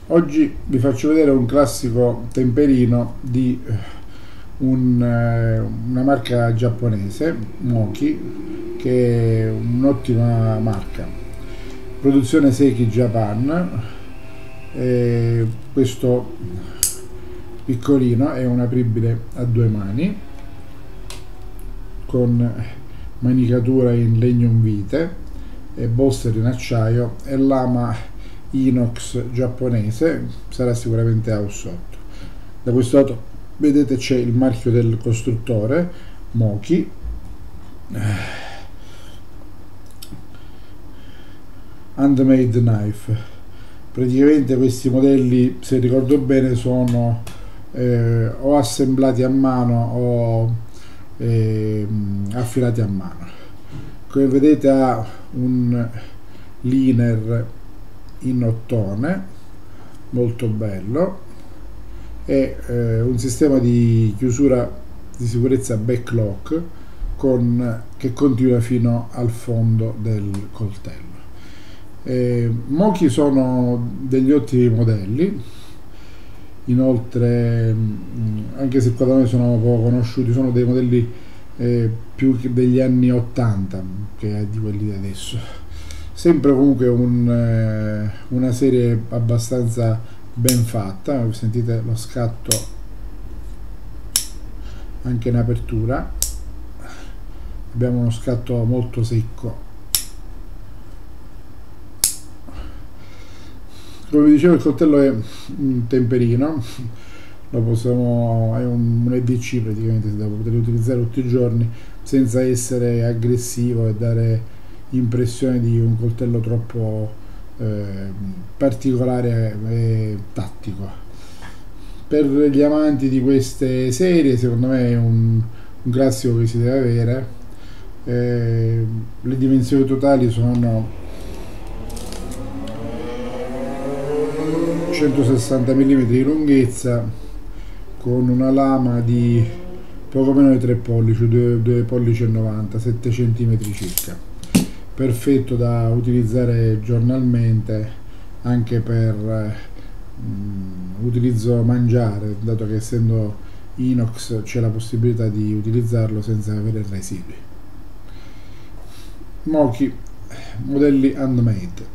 Oggi vi faccio vedere un classico temperino di una marca giapponese, Moki, che è un'ottima marca. Produzione Seiki Japan. Questo piccolino è un apribile a due mani con manicatura in legno in vite e bolster in acciaio e lama inox giapponese, sarà sicuramente House 8. Da questo lato vedete c'è il marchio del costruttore Moki. Handmade knife. Praticamente questi modelli, se ricordo bene, sono o assemblati a mano o affilati a mano. Come vedete ha un liner in ottone molto bello e un sistema di chiusura di sicurezza backlock che continua fino al fondo del coltello. Mochi sono degli ottimi modelli, inoltre anche se qua da noi sono poco conosciuti, sono dei modelli più degli anni 80 che di quelli di adesso. Sempre comunque una serie abbastanza ben fatta, sentite lo scatto anche in apertura, abbiamo uno scatto molto secco. Come vi dicevo, il coltello è un temperino, è un EDC praticamente, da poter utilizzare tutti i giorni senza essere aggressivo e dare impressione di un coltello troppo particolare e tattico. Per gli amanti di queste serie, secondo me è un classico che si deve avere. Le dimensioni totali sono 160 mm di lunghezza con una lama di poco meno di 3 pollici, 2 pollici e 90, 7 cm circa. Perfetto da utilizzare giornalmente anche per utilizzo mangiare, dato che essendo inox c'è la possibilità di utilizzarlo senza avere residui. Mochi, modelli handmade.